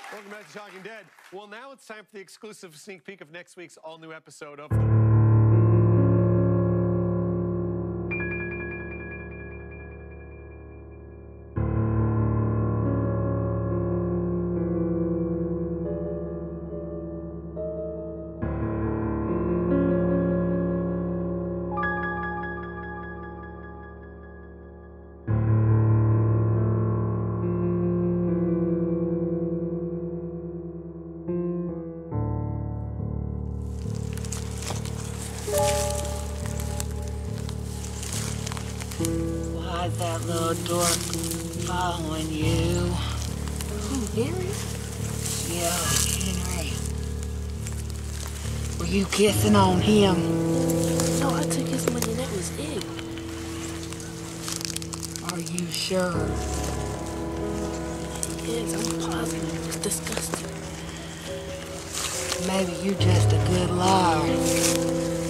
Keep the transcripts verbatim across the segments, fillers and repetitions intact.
Welcome back to Talking Dead. Well, now it's time for the exclusive sneak peek of next week's all-new episode of... Why's that little dork following you? Who, Henry? Yeah, Henry. Were you kissing on him? No, I took his money and that was it. Are you sure? Yes, I'm positive. It's disgusting. Maybe you're just a good liar.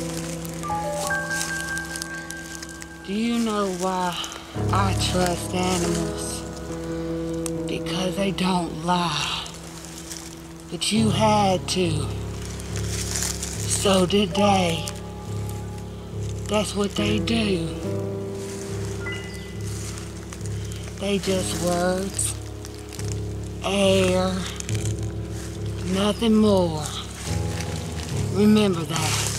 Do you know why I trust animals? Because they don't lie. But you had to. So did they. That's what they do. They just words, air, nothing more. Remember that.